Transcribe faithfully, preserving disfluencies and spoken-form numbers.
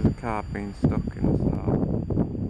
There's a car being stuck in the snow.